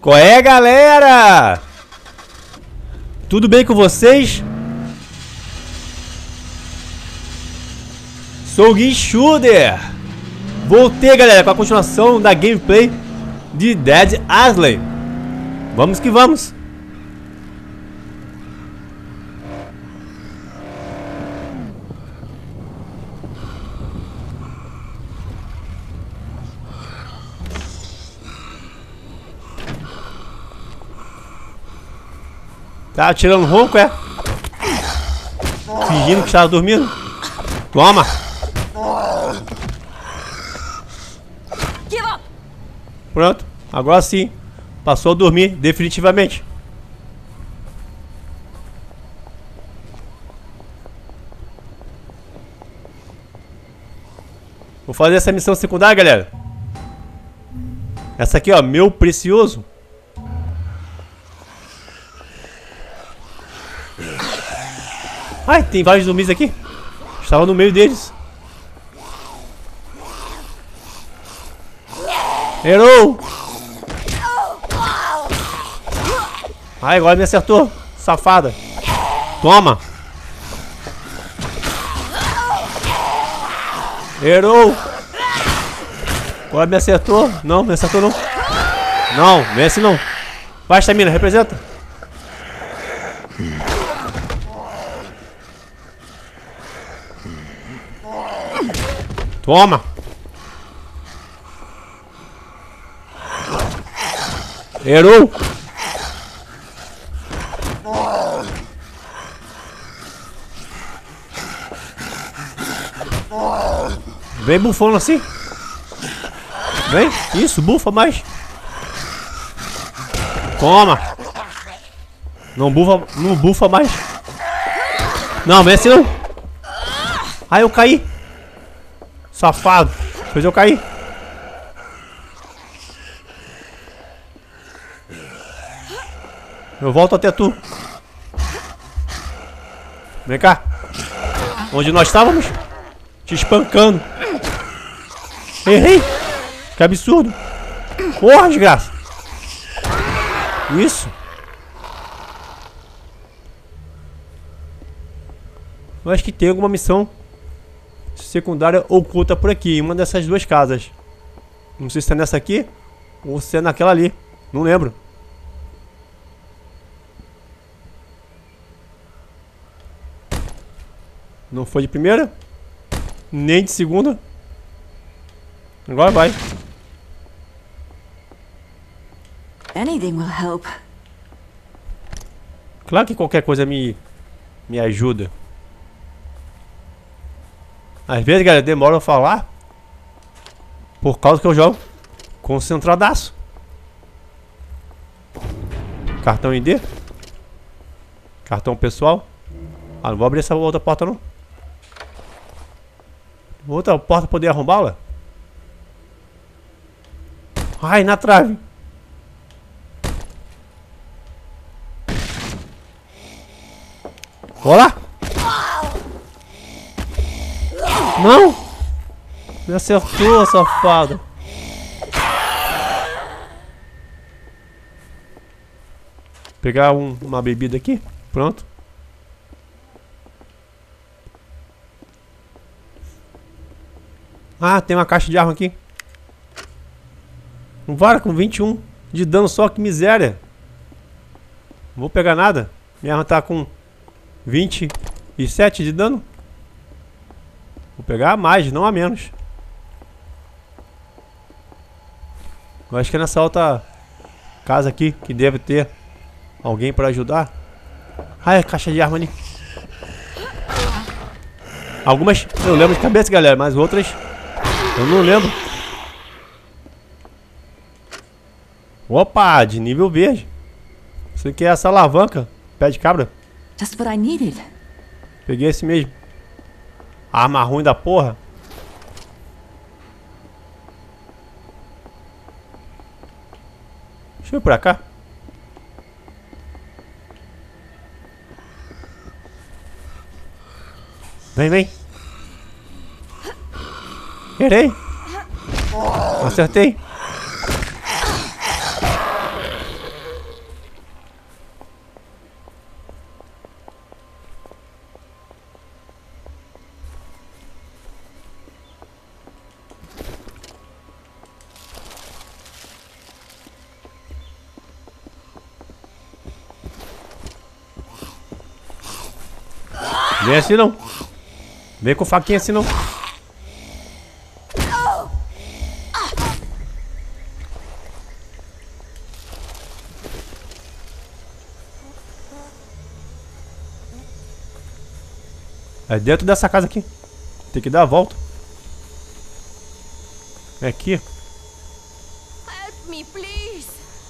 Qual é, galera? Tudo bem com vocês? Sou o Guinchuder. Voltei, galera, com a continuação da gameplay de Dead Island. Vamos que vamos. Tá tirando ronco, é? Fingindo que estava dormindo. Toma! Pronto, agora sim. Passou a dormir, definitivamente. Vou fazer essa missão secundária, galera. Essa aqui, ó, meu precioso. Ai, tem vários zumbis aqui. Estava no meio deles. Errou! Ai, agora me acertou, safada. Toma! Errou! Agora me acertou. Não, me acertou não. Não, não é assim não. Vai, Stamina, representa. Toma! Errou! Vem bufando assim. Vem, isso, bufa mais. Toma! Não bufa mais. Não, não é assim não. Ai, eu caí. Safado, fez eu cair. Eu volto até tu. Vem cá. Onde nós estávamos? Te espancando. Errei. Que absurdo. Porra, desgraça. Isso. Eu acho que tem alguma missão secundária oculta por aqui, em uma dessas duas casas. Não sei se é nessa aqui ou se é naquela ali. Não lembro. Não foi de primeira, nem de segunda. Agora vai. Anything will help. Claro que qualquer coisa me ajuda. Às vezes, galera, demora a falar por causa que eu jogo concentradaço. Cartão ID. Cartão pessoal. Ah, não vou abrir essa outra porta não. Outra porta poder arrombá-la? Ai, na trave. Olá. Não! Me acertou, safado. Pegar uma bebida aqui. Pronto. Ah, tem uma caixa de arma aqui. Um vara com 21 de dano só, que miséria. Não vou pegar nada. Minha arma tá com 27 de dano. Vou pegar a mais, não a menos. Eu acho que é nessa outra casa aqui que deve ter alguém para ajudar. Ah, é caixa de arma ali. Algumas eu lembro de cabeça, galera, mas outras eu não lembro. Opa, de nível verde. Isso aqui é essa alavanca. Pé de cabra. Just what I needed. Peguei esse mesmo. Arma ruim da porra. Deixa eu ir pra cá. Vem, vem. Errei. Acertei. Vem assim não. Vem com faquinha assim não. É dentro dessa casa aqui. Tem que dar a volta. É aqui. Help me, please.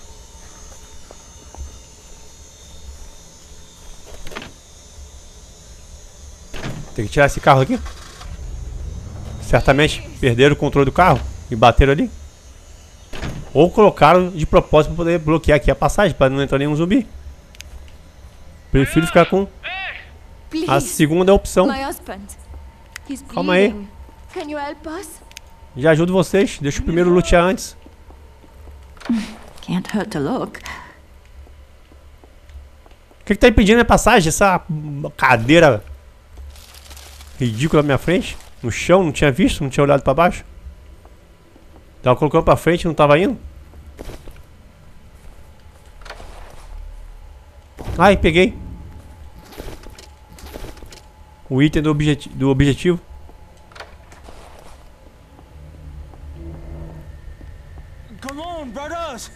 Tem que tirar esse carro aqui. Certamente perderam o controle do carro e bateram ali. Ou colocaram de propósito para poder bloquear aqui a passagem, para não entrar nenhum zumbi. Prefiro ficar com Please. a segunda opção. My husband. He's Calma aí. bleeding. Can you help us? Já ajudo vocês. Deixa o primeiro lutear antes. Can't hurt to look. O que tá impedindo a passagem? Essa cadeira ridícula na minha frente. No chão, não tinha visto, não tinha olhado pra baixo. Tava colocando pra frente, não tava indo. Ai, peguei o item do objetivo. Come on, brothers.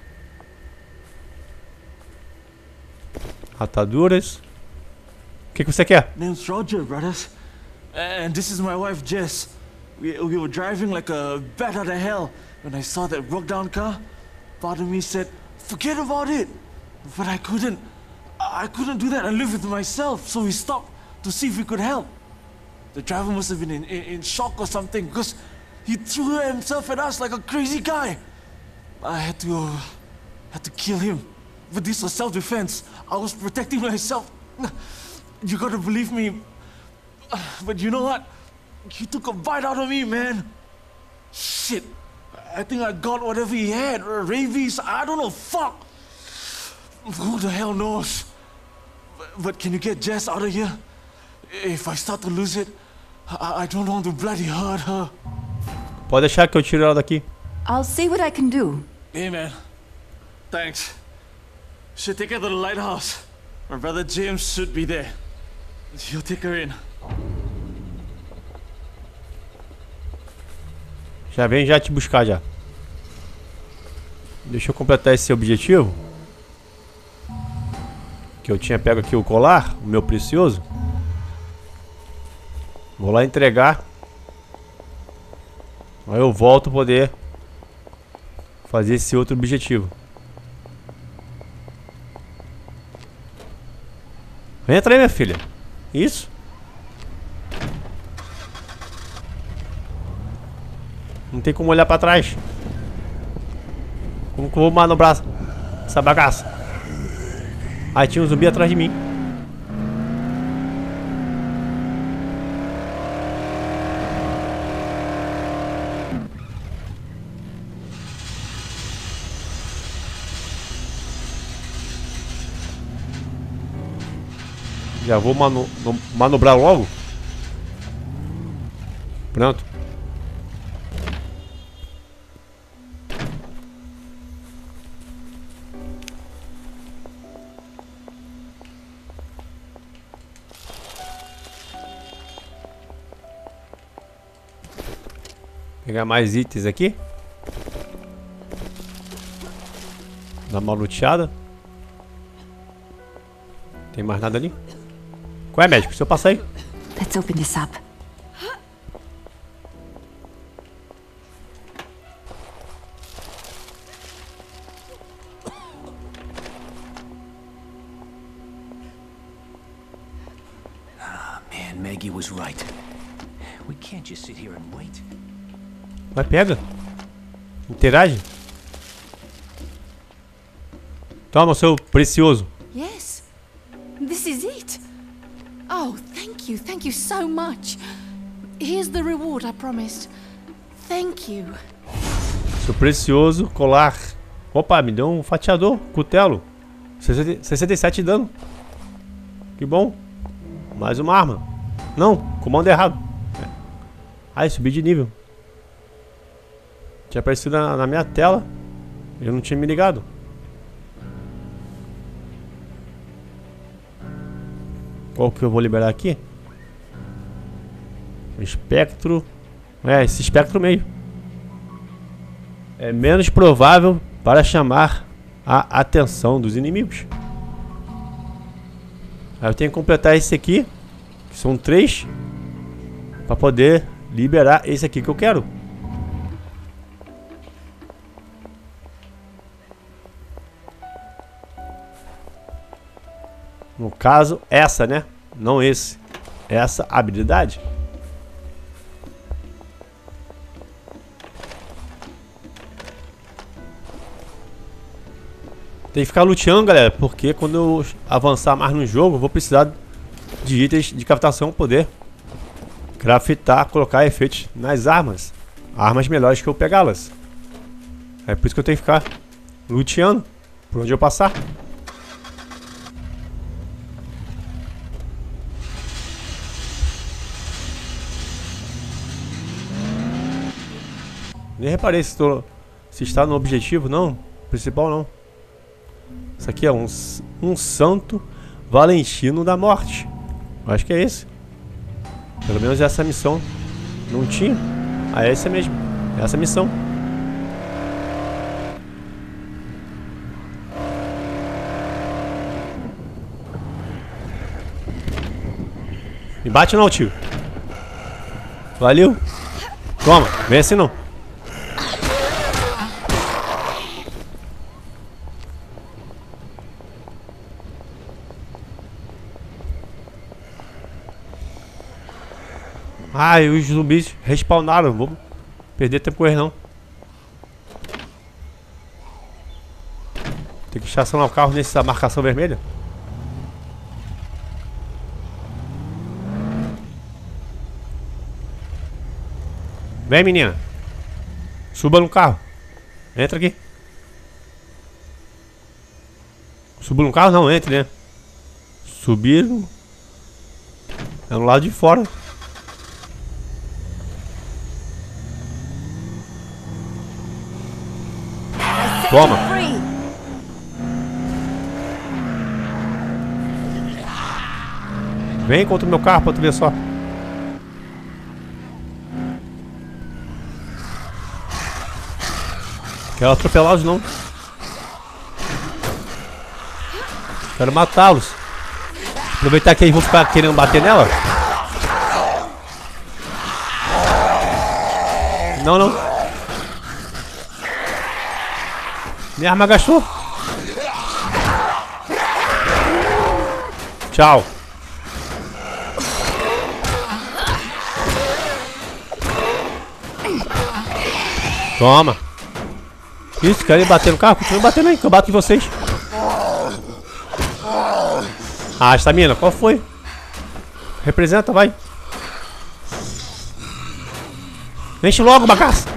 Ataduras. O que você quer? Name's Roger, brothers. And this is my wife, Jess. We were driving like a bat out of hell when I saw that broke down car. Part of me said, forget about it. But I couldn't do that and live with myself. So we stopped to see if we could help. The driver must have been in shock or something because he threw himself at us like a crazy guy. I had to kill him. But this was self-defense. I was protecting myself. You gotta believe me. But you know what? He took a bite out of me, man. Shit. I think I got whatever he had. Rabies. I don't know. Fuck. Who the hell knows? But can you get Jess out of here? If I start to lose it, I don't want to bloody hurt her. Pode deixar que eu tiro ela daqui. I'll see what I can do. Hey, man. Thanks. Should take her to the lighthouse. My brother James should be there. He'll take her in. Já vem já te buscar já. Deixa eu completar esse objetivo. Que eu tinha pego aqui o colar, o meu precioso. Vou lá entregar. Aí eu volto a poder fazer esse outro objetivo. Entra aí, minha filha. Isso. Não tem como olhar pra trás. Como que eu vou manobrar essa bagaça? Aí tinha um zumbi atrás de mim. Já vou manobrar logo. Pronto. Pegar mais itens aqui. Dar uma luteada. Tem mais nada ali? Qual é, médico? Se eu passar aí. Let's open this up. Man, Maggie was right. We can't just sit here and wait. Vai, pega. Interage. Toma o seu precioso. Yes. This is it. Oh, thank you so much. Here's the reward I promised. Thank you. Seu precioso colar. Opa, me deu um fatiador, cutelo. 67 de dano. Que bom. Mais uma arma. Não, comando errado. Ai, subi de nível. Tinha aparecido na minha tela. Eu não tinha me ligado. Qual que eu vou liberar aqui? Espectro. Esse espectro meio. É menos provável para chamar a atenção dos inimigos. Aí eu tenho que completar esse aqui, que são 3, para poder liberar esse aqui que eu quero. No caso, essa, né? Não esse. Essa habilidade. Tem que ficar luteando, galera, porque quando eu avançar mais no jogo, eu vou precisar de itens de captação para poder craftar, colocar efeitos nas armas. Armas melhores que eu pegá-las. É por isso que eu tenho que ficar luteando por onde eu passar. Nem reparei se está no objetivo, não. Principal, não. Isso aqui é um Santo Valentino da Morte. Eu acho que é esse. Pelo menos essa missão não tinha. Ah, é essa mesmo. É essa missão. Me bate não, tio. Valeu. Toma, vem assim não. Ah, e os zumbis respawnaram. Vou perder tempo com eles não. Tem que estacionar o carro nessa marcação vermelha. Vem, menina. Suba no carro. Entra aqui. Suba no carro? Não, entre, né? Subir. É no lado de fora. Toma. Vem contra o meu carro pra tu ver só. Quero atropelá-los não. Quero matá-los. Aproveitar que eles vão ficar querendo bater nela. Não, não. Minha arma gastou. Tchau. Toma. Isso, querem bater no carro? Continua batendo aí, que eu bato em vocês. Ah, estamina, qual foi? Representa, vai. Enche logo, bagaço.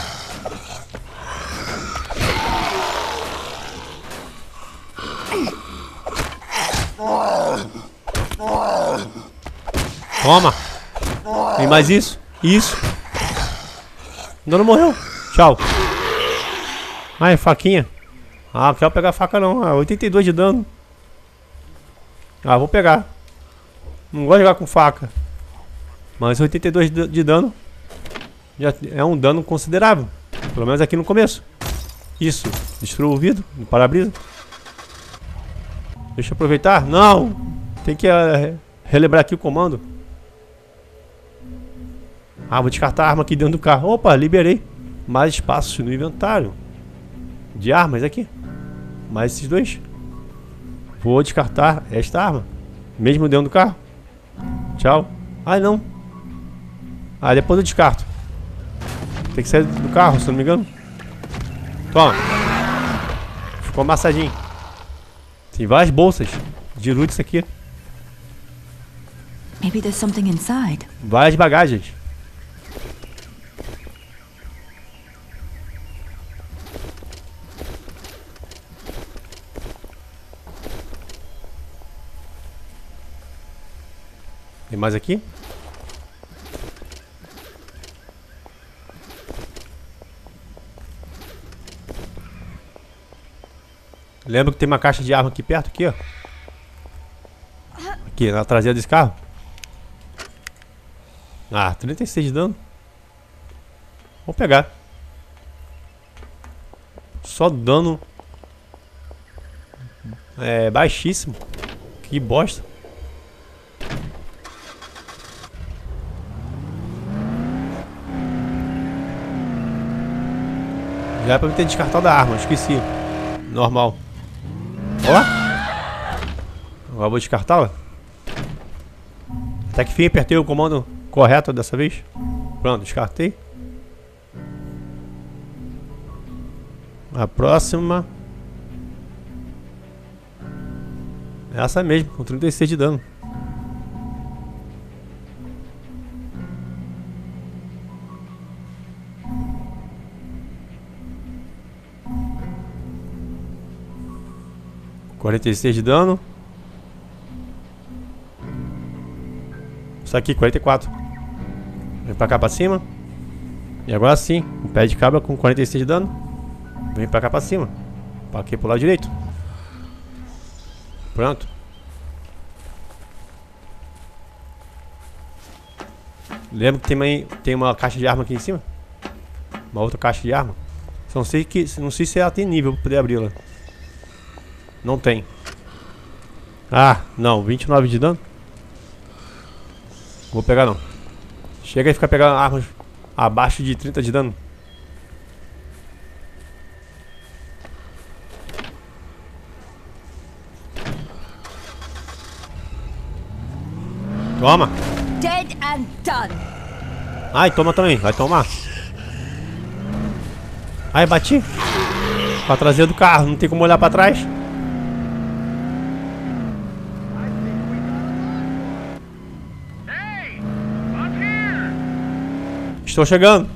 Toma. Tem mais isso. Isso. Ainda não morreu. Tchau. Ai, faquinha. Ah, não quero pegar a faca não. Ah, 82 de dano. Ah, vou pegar. Não gosto de jogar com faca. Mas 82 de dano já é um dano considerável. Pelo menos aqui no começo. Isso. Destruiu o vidro no para-brisa. Deixa eu aproveitar. Não. Tem que relembrar aqui o comando. Ah, vou descartar a arma aqui dentro do carro. Opa, liberei mais espaço no inventário de armas aqui. Mais esses dois. Vou descartar esta arma mesmo dentro do carro. Tchau. Ai, não. Ah, depois eu descarto. Tem que sair do carro, se eu não me engano. Toma. Ficou amassadinho. Tem várias bolsas de loot isso aqui. Maybe there's something inside. Várias bagagens. Tem mais aqui? Lembra que tem uma caixa de arma aqui perto, aqui, ó. Aqui, na traseira desse carro. Ah, 36 de dano. Vou pegar. Só dano. É baixíssimo. Que bosta. Já é pra me ter descartado a arma, esqueci. Normal. Ó. Agora vou descartá-la. Até que enfim, apertei o comando correto dessa vez. Pronto, descartei. A próxima. Essa mesmo, com 36 de dano. (46 de dano). Isso aqui, 44. Vem pra cá pra cima. E agora sim, o pé de cabra com 46 de dano. Vem pra cá pra cima. Pra aqui pro lado direito. Pronto. Lembra que tem uma caixa de arma aqui em cima? Uma outra caixa de arma. Só não sei se ela tem nível pra poder abri-la. Não tem. Ah, não. 29 de dano. Vou pegar não. Chega e ficar pegando armas abaixo de 30 de dano. Toma. Dead and done. Ai, toma também. Vai tomar. Ai, bati. Pra traseira do carro. Não tem como olhar pra trás. Estou chegando.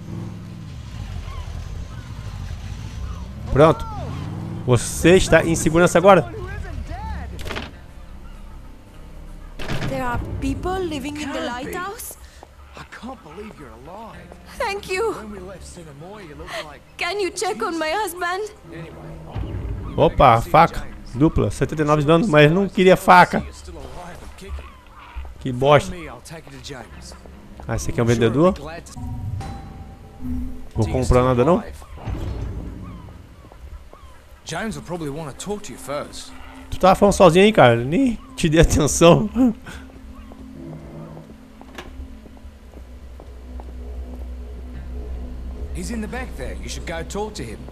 Pronto. Você está em segurança agora. There are people living in the lighthouse? I can't believe you're alive. Thank you. When we left Cinnamon, you looked like... Can you check on my husband? Opa, faca. Dupla, 79 de dano, mas não queria faca. You're still alive and kicking. Que bosta. Me, I'll take you to James. Ah, esse aqui é um vendedor. Vou comprar nada não. James will probably want to talk to you first. Tu tava falando sozinho aí, cara. Nem te dei atenção. He's in the back there. You should go talk to him.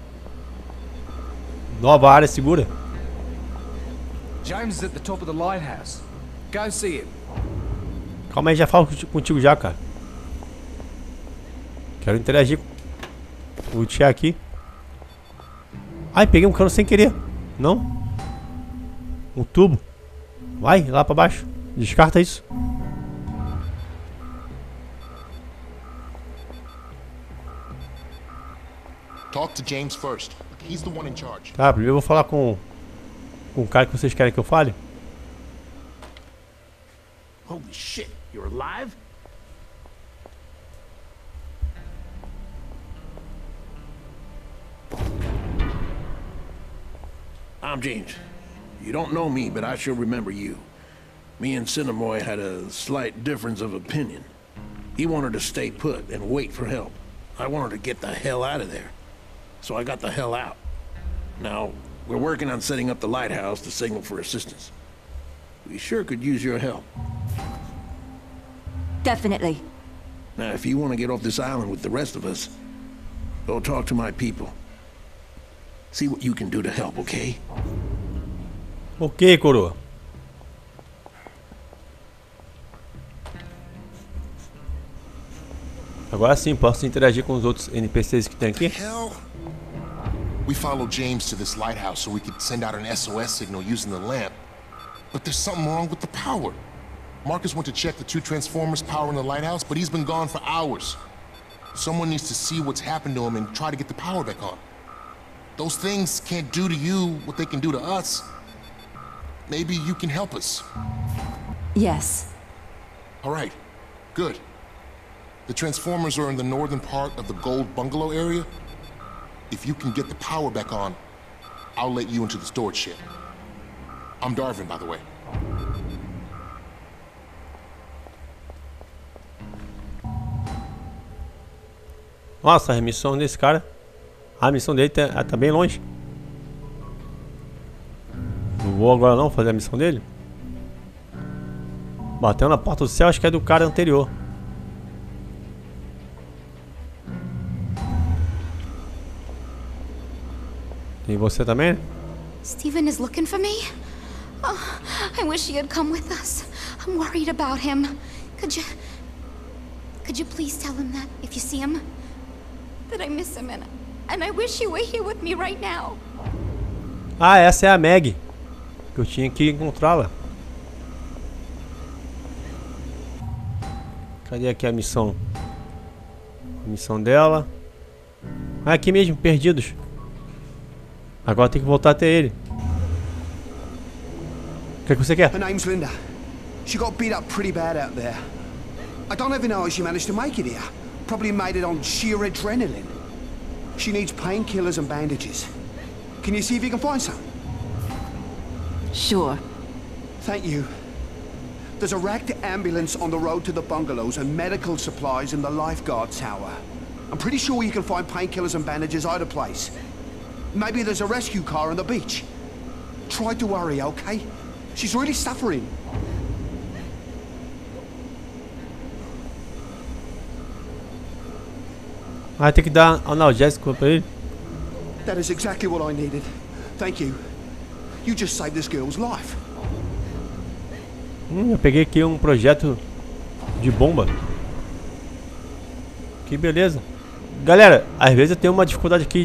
Nova área segura. James is at the top of the lighthouse. Go see him. Calma aí, já falo contigo já, cara. Quero interagir com o Tia aqui. Ai, peguei um cano sem querer. Não? Um tubo. Vai, lá pra baixo. Descarta isso. Talk to James first. He's the one in charge. Tá, primeiro eu vou falar com o cara que vocês querem que eu fale. Holy shit, you're alive? I'm James. You don't know me, but I sure remember you. Me and Cinnamon had a slight difference of opinion. He wanted to stay put and wait for help. I wanted to get the hell out of there. So I got the hell out. Now, we're working on setting up the lighthouse to signal for assistance. We sure could use your help. Definitely. Now, if you want to get off this island with the rest of us, go talk to my people. See what you can do to help, okay? Ok, coroa. Agora sim, posso interagir com os outros NPCs que tem aqui. Hell. We followed James to this lighthouse so we could send out an SOS signal using the lamp. But there's something wrong with the power. Marcus went to check the 2 transformers powering the lighthouse, but he's been gone for hours. Someone needs to see what's happened to him and try to get the power back on. Those things can't do to you what they can do to us. Maybe you can help us. Yes. All right, good. The transformers are in the northern part of the Gold Bungalow area. If you can get the power back on, I'll let you into the storage shed. I'm Darvin, by the way. Nossa, a missão desse cara. A missão dele tá bem longe. Não vou agora não fazer a missão dele. Bateu na porta do céu, acho que é do cara anterior. Tem você também? Stephen is looking for me? Oh, I wish he had come with us. I'm worried about him. Could you please tell him that if you see him? That I miss him and I wish you were here with me right now. Ah, essa é a Meg. Que eu tinha que encontrá-la. Cadê aqui a missão? A missão dela. Ah, aqui mesmo, perdidos. Agora tem que voltar até ele. O que você quer? Her name's Linda. She got beat up pretty bad out there. I don't even know how she managed to make it here. Probably made it on sheer adrenaline. She needs painkillers and bandages. Can you see if you can find some? Sure. Thank you. There's a wrecked ambulance on the road to the bungalows and medical supplies in the lifeguard tower. I'm pretty sure you can find painkillers and bandages either place. Maybe there's a rescue car on the beach. Try to hurry, okay? She's really suffering. Ah, tem que dar analgésico pra ele. That is exactly what I needed. Thank you. You just saved this girl's life. Eu peguei aqui um projeto de bomba. Que beleza. Galera, às vezes eu tenho uma dificuldade aqui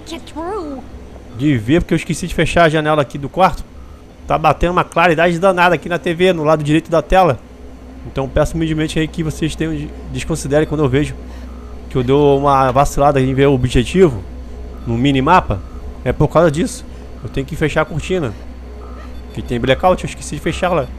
de ver, porque eu esqueci de fechar a janela aqui do quarto. Tá batendo uma claridade danada aqui na TV, no lado direito da tela. Então peço humildemente aí que vocês desconsiderem quando eu vejo que eu dou uma vacilada em ver o objetivo no minimapa. É por causa disso. Eu tenho que fechar a cortina. Que tem blackout, eu esqueci de fechá-la.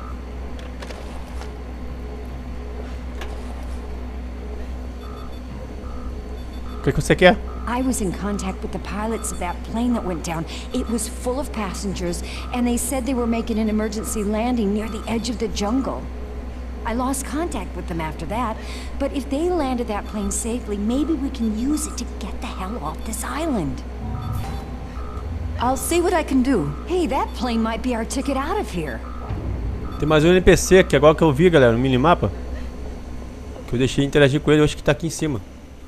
O que você quer? I was in contact with the pilots of that plane that went down. It was full of passengers, and they said they were making an emergency landing near the edge of the jungle. I lost contact with them after that, but if they landed that plane safely, maybe we can use it to get the hell off this island. I'll see what I can do. Hey, that plane might be our ticket out of here. Tem mais um NPC aqui, agora que eu vi, galera, no minimapa. Que eu deixei interagir com ele, eu acho que tá aqui em cima.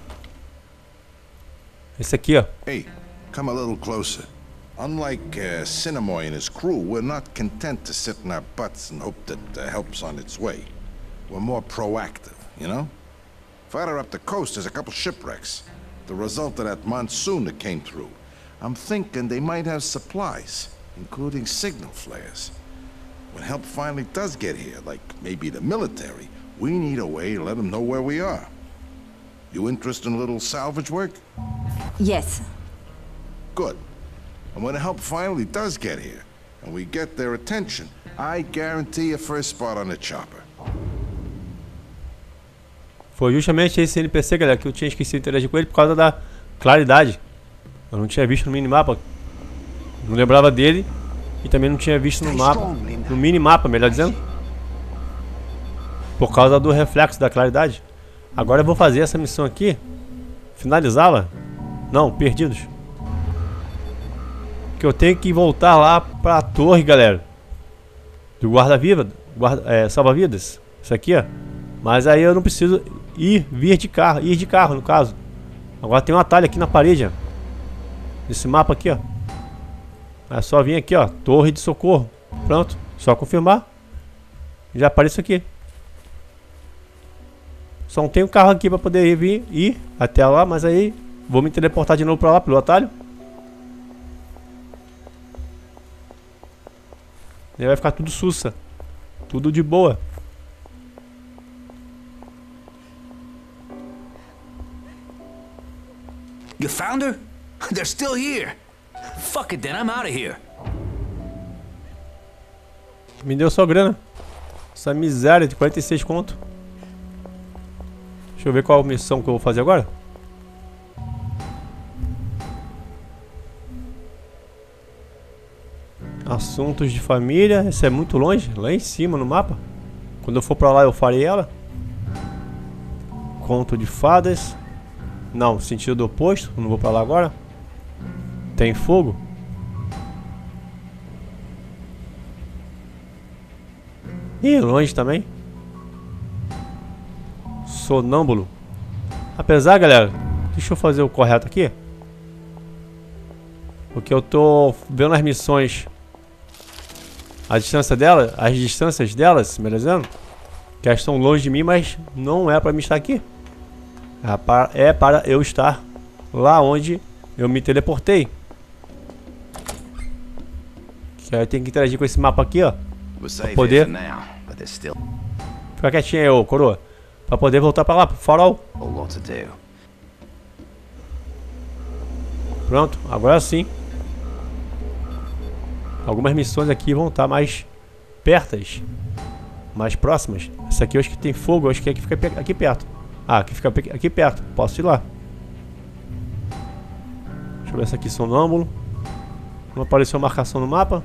Esse aqui, ó. Hey, come a little closer. Unlike Sinamoi and his crew, we're not content to sit in our butts and hope that help's on its way. We're more proactive, you know? Farther up the coast, there's a couple shipwrecks. The result of that monsoon that came through. I'm thinking they might have supplies, including signal flares. When help finally does get here, like maybe the military, we need a way to let them know where we are. You interested in a little salvage work? Yes. Good. And when help finally does get here, and we get their attention, I guarantee a first spot on the chopper. Foi justamente esse NPC, galera, que eu tinha esquecido de interagir com ele por causa da claridade. Eu não tinha visto no minimapa. Não lembrava dele. E também não tinha visto no mapa. No minimapa, melhor dizendo. Por causa do reflexo da claridade. Agora eu vou fazer essa missão aqui. Finalizá-la. Não, perdidos. Que eu tenho que voltar lá pra torre, galera. Do guarda-vida. Salva-vidas. Isso aqui, ó. Mas aí eu não preciso vir de carro, no caso. Agora tem um atalho aqui na parede, ó. Nesse mapa aqui, ó. É só vir aqui, ó. Torre de socorro. Pronto. Só confirmar. Já aparece aqui. Só não tem um carro aqui pra poder ir até lá. Mas aí vou me teleportar de novo pra lá, pelo atalho. E aí vai ficar tudo sussa. Tudo de boa. You found her? They're still here. Fuck it then, I'm out of here. Me deu só grana. Essa miséria de 46 conto. Deixa eu ver qual missão que eu vou fazer agora. Assuntos de família. Essa é muito longe, lá em cima no mapa. Quando eu for pra lá eu farei ela. Conto de fadas. Não, sentido oposto. Não vou pra lá agora. Tem fogo. Ih, longe também. Sonâmbulo. Apesar, galera, deixa eu fazer o correto aqui. Porque eu tô vendo as missões, a distância dela, as distâncias delas, beleza? Que elas estão longe de mim, mas não é pra mim estar aqui. É para eu estar lá onde eu me teleportei. Que aí eu tenho que interagir com esse mapa aqui, ó. Pra poder ficar quietinho aí, ô coroa. Pra poder voltar pra lá, pro farol. Pronto, agora sim. Algumas missões aqui vão estar mais pertas, mais próximas. Essa aqui eu acho que tem fogo, eu acho que é que fica aqui perto. Ah, aqui fica aqui perto, posso ir lá. Deixa eu ver essa aqui, sonâmbulo. Não apareceu marcação no mapa.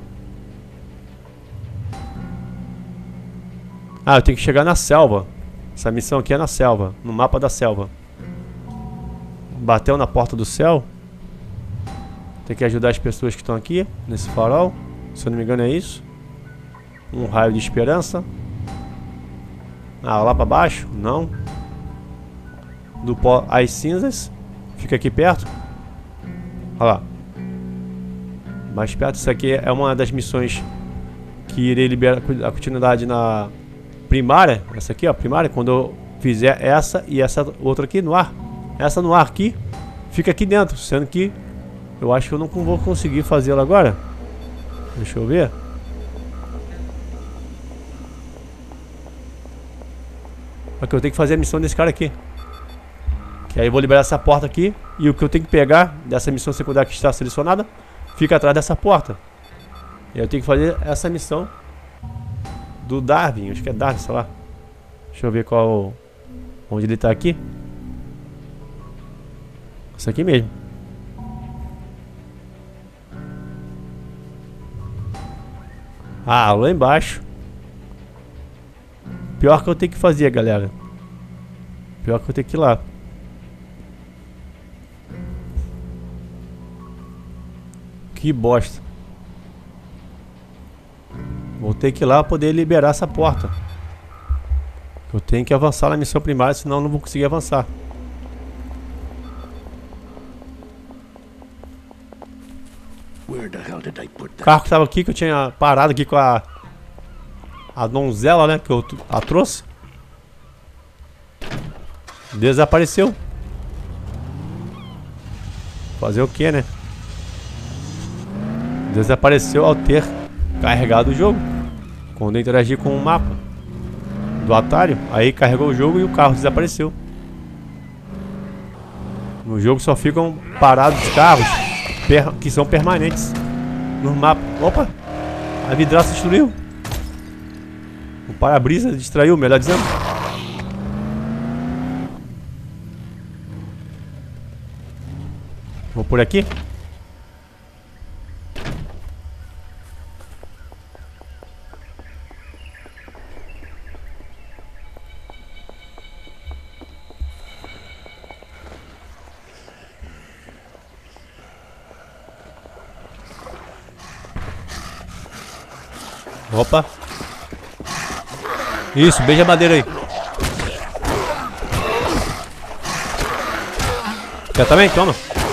Ah, eu tenho que chegar na selva. Essa missão aqui é na selva, no mapa da selva. Bateu na porta do céu. Tem que ajudar as pessoas que estão aqui, nesse farol. Se eu não me engano é isso. Um raio de esperança. Ah, lá pra baixo? Não. Do pó às cinzas. Fica aqui perto. Olha lá. Mais perto. Isso aqui é uma das missões que irei liberar a continuidade na primária. Essa aqui, ó, primária. Quando eu fizer essa e essa outra aqui no ar. Essa no ar aqui fica aqui dentro. Sendo que eu acho que eu não vou conseguir fazê-la agora. Deixa eu ver. Aqui eu tenho que fazer a missão desse cara aqui. Que aí eu vou liberar essa porta aqui. E o que eu tenho que pegar dessa missão secundária que está selecionada fica atrás dessa porta. E eu tenho que fazer essa missão do Darwin. Acho que é Darwin, sei lá. Deixa eu ver qual... onde ele está aqui. Isso aqui mesmo. Ah, lá embaixo. Pior que eu tenho que fazer, galera. Pior que eu tenho que ir lá. Que bosta. Vou ter que ir lá pra poder liberar essa porta. Eu tenho que avançar na missão primária, senão eu não vou conseguir avançar. O carro que tava aqui, que eu tinha parado aqui com a donzela, né, que eu a trouxe, desapareceu. Fazer o que, né? Desapareceu ao ter carregado o jogo. Quando eu interagi com o mapa do Atari, aí carregou o jogo e o carro desapareceu. No jogo só ficam parados os carros que são permanentes no mapa. Opa! A vidraça destruiu. O para-brisa distraiu, melhor dizendo. Vou por aqui. Opa. Isso, beija a madeira aí. Quer também? Toma.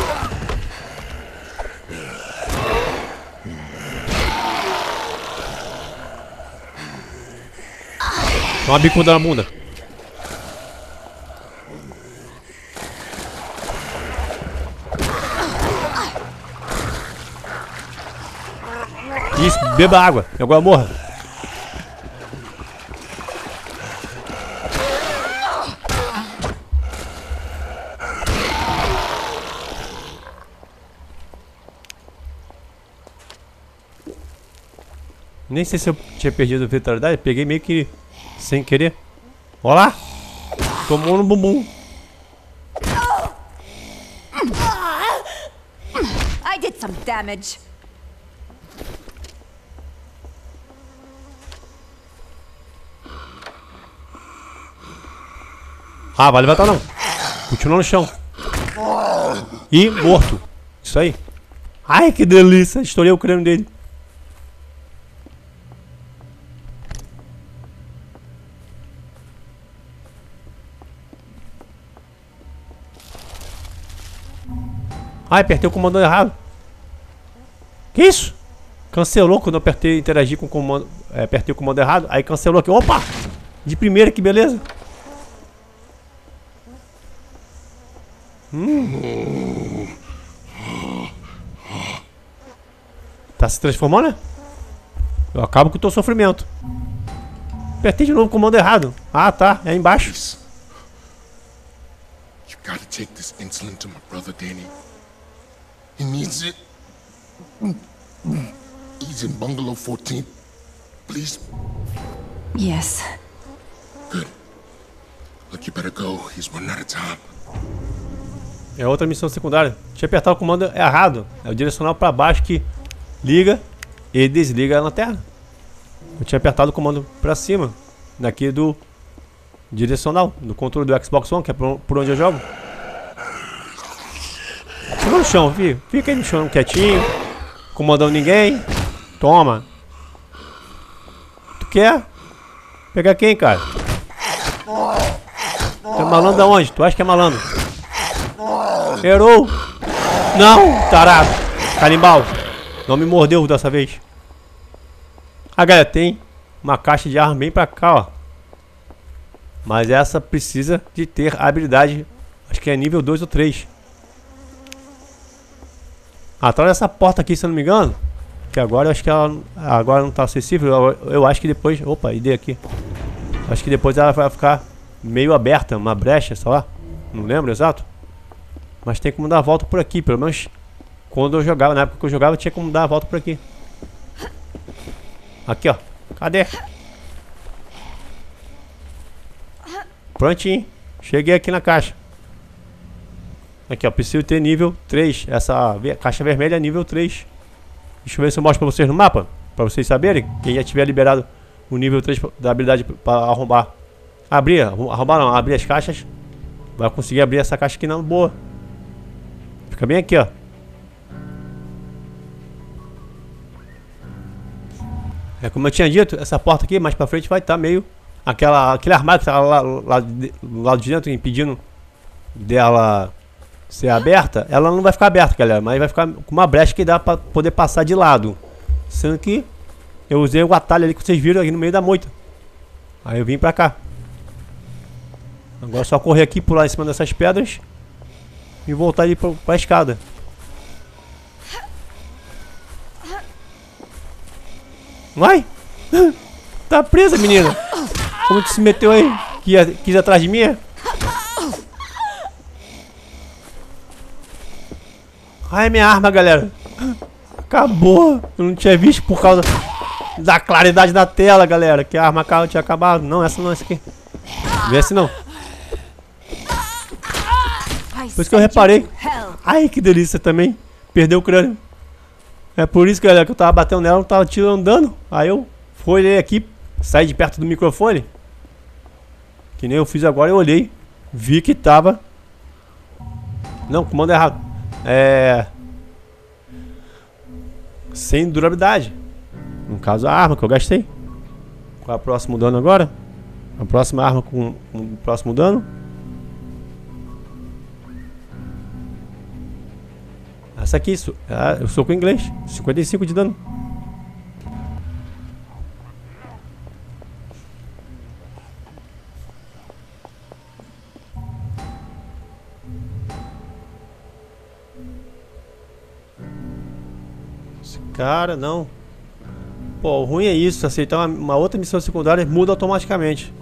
Toma uma bicuda na bunda. Isso, beba água. E agora morra. Nem sei se eu tinha perdido a vitalidade. Peguei meio que sem querer. Olha lá. Tomou no bumbum. I did some damage. Ah, vai levantar não. Continua no chão. E morto. Isso aí. Ai, que delícia. Estourei o crânio dele. Ai, apertei o comando errado. Que isso? Cancelou quando eu apertei interagir com o comando. Apertei o comando errado. Aí cancelou aqui. Opa! De primeira, que beleza. Tá se transformando, né? Eu acabo com o teu sofrimento. Apertei de novo o comando errado. Ah, tá. É embaixo. You gotta take this insulin to my brother, Danny. He needs it. He's in bungalow 14. Please. Yes. Good. Look, you better go. He's running out of time. É outra missão secundária. Tinha apertado o comando errado. É o direcional pra baixo que liga e desliga a lanterna. Eu tinha apertado o comando pra cima. Daqui do direcional. Do controle do Xbox One, que é por onde eu jogo. Fica no chão, filho. Fica aí no chão quietinho. Comandando ninguém. Toma. Tu quer? Pegar quem, cara? Tu é malandro da onde? Tu acha que é malandro? Errou. Não, tarado. Canimbal. Não me mordeu dessa vez. Ah, galera, tem uma caixa de arma bem pra cá, ó. Mas essa precisa de ter a habilidade. Acho que é nível 2 ou 3. Atrás dessa porta aqui, se eu não me engano. Que agora eu acho que ela agora não tá acessível. Eu acho que depois... Opa, ID aqui. Acho que depois ela vai ficar meio aberta. Uma brecha, sei lá. Não lembro exato. Mas tem como dar a volta por aqui. Pelo menos quando eu jogava. Na época que eu jogava tinha como dar a volta por aqui. Aqui, ó. Cadê? Prontinho. Cheguei aqui na caixa. Aqui, ó. Preciso ter nível 3. Essa caixa vermelha é nível 3. Deixa eu ver se eu mostro pra vocês no mapa. Pra vocês saberem. Quem já tiver liberado o nível 3 da habilidade pra arrombar. Arrombar não. Abrir as caixas. Vai conseguir abrir essa caixa aqui na boa. Fica bem aqui, ó. É como eu tinha dito, essa porta aqui mais pra frente vai estar meio... Aquele armário que tá lá do lado de dentro, impedindo dela ser aberta. Ela não vai ficar aberta, galera, mas vai ficar com uma brecha que dá pra poder passar de lado. Sendo que eu usei o atalho ali que vocês viram aqui no meio da moita. Aí eu vim pra cá. Agora é só correr aqui, pular em cima dessas pedras e voltar ali pra escada. Vai! Tá presa, menina! Como tu se meteu aí? Quis atrás de mim? Ai, minha arma, galera! Acabou! Eu não tinha visto por causa da claridade da tela, galera. Que a arma tinha acabado. Não, essa não, essa aqui. Vê essa não. Por isso que eu reparei. Ai, que delícia também. Perdeu o crânio. É por isso, galera, que eu tava batendo nela, não tava tirando dano. Aí eu olhei aqui, saí de perto do microfone. Que nem eu fiz agora, eu olhei. Vi que tava... Não, comando errado. Sem durabilidade. No caso, a arma que eu gastei. Qual é o próximo dano agora? A próxima arma com o próximo dano. Essa aqui, eu sou com inglês. 55 de dano. Esse cara, não. Pô, o ruim é isso. Aceitar uma outra missão secundária muda automaticamente.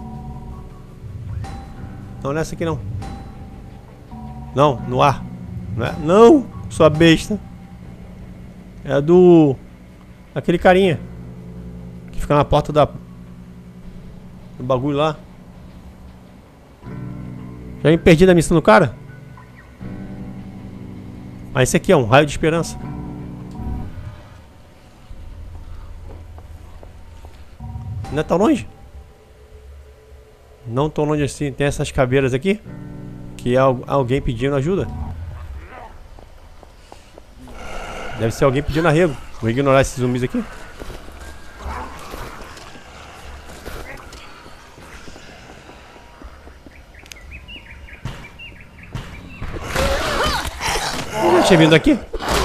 Não, nessa aqui não. Não, no ar. Não é? Não! Sua besta. É do... Aquele carinha que fica na porta do bagulho lá. Já me perdi da missão do cara. Ah, esse aqui é um raio de esperança. Não é tão longe? Não tão longe assim. Tem essas caveiras aqui que é alguém pedindo ajuda. Deve ser alguém pedindo arrego. Vou ignorar esses zumbis aqui. Tinha vindo aqui.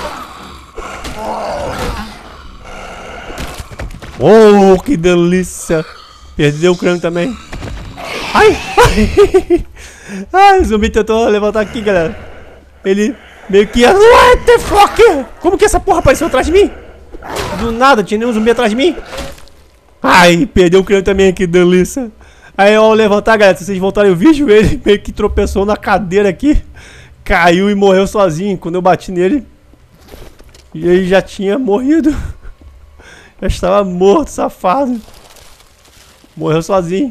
Oh, que delícia. Perdeu o crânio também. Ai, ai. Ai, o zumbi tentou levantar aqui, galera. Ele meio que... What the fuck? Como que essa porra apareceu atrás de mim? Do nada, tinha nenhum zumbi atrás de mim. Ai, perdeu o crânio também, que delícia. Aí, ao levantar, galera, se vocês voltarem o vídeo, ele meio que tropeçou na cadeira aqui. Caiu e morreu sozinho. Quando eu bati nele, e ele já tinha morrido. Já estava morto, safado. Morreu sozinho.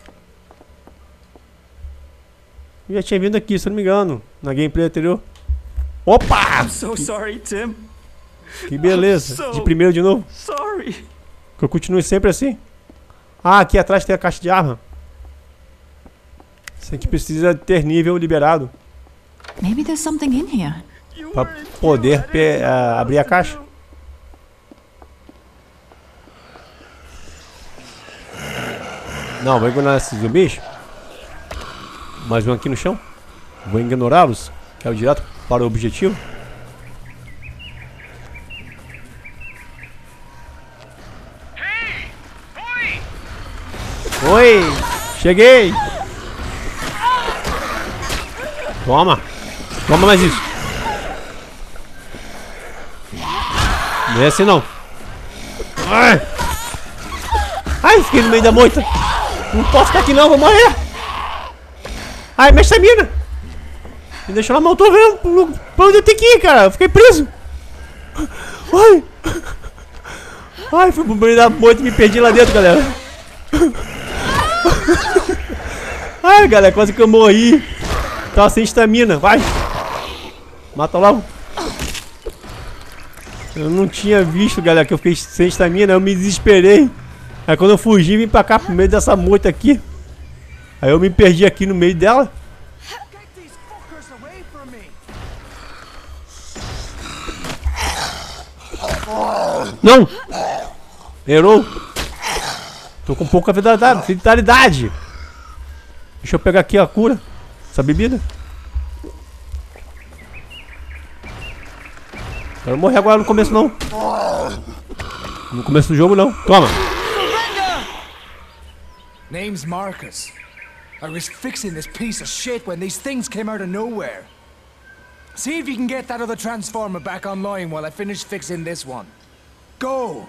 Eu já tinha vindo aqui, se eu não me engano, na gameplay anterior. Opa! I'm so sorry, Tim. Que beleza. De primeiro de novo. Sorry. Que eu continue sempre assim. Ah, aqui atrás tem a caixa de arma. Isso aqui precisa ter nível liberado. Maybe there's something in here. Pra poder abrir a caixa. Não, vou ignorar esses zumbis. Mais um aqui no chão. Vou ignorá-los. Quero direto para o objetivo. Oi! Cheguei! Toma! Toma mais isso! Não é assim não! Ai! Ai, fiquei no meio da moita! Não posso ficar aqui não, vou morrer! Ai, minha estamina! Me deixou na mão, tô vendo pra onde eu tenho que ir, cara! Eu fiquei preso! Ai! Ai, fui pro meio da moita e me perdi lá dentro, galera! Ai, galera, quase que eu morri! Tava sem estamina, vai! Mata logo! Eu não tinha visto, galera, que eu fiquei sem estamina, eu me desesperei. Aí quando eu fugi, vim pra cá, pro meio dessa moita aqui. Aí eu me perdi aqui no meio dela. Não! Errou! Tô com pouca vitalidade. Deixa eu pegar aqui a cura. Essa bebida. Quero morrer agora no começo não. No começo do jogo não. Toma. Name's Marcus. I was fixing this piece of shit when these things came out of nowhere. See if you can get that other transformer back online while I finish fixing this one. Go!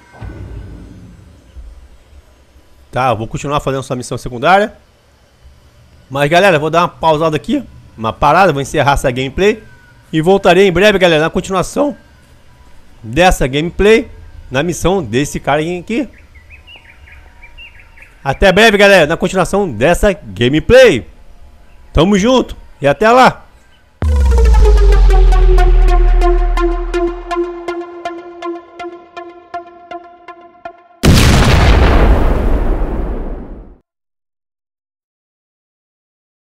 Tá, eu vou continuar fazendo essa missão secundária. Mas galera, eu vou dar uma pausada aqui. Uma parada, vou encerrar essa gameplay. E voltarei em breve, galera, na continuação dessa gameplay. Na missão desse cara aqui. Até breve, galera, na continuação dessa gameplay. Tamo junto e até lá.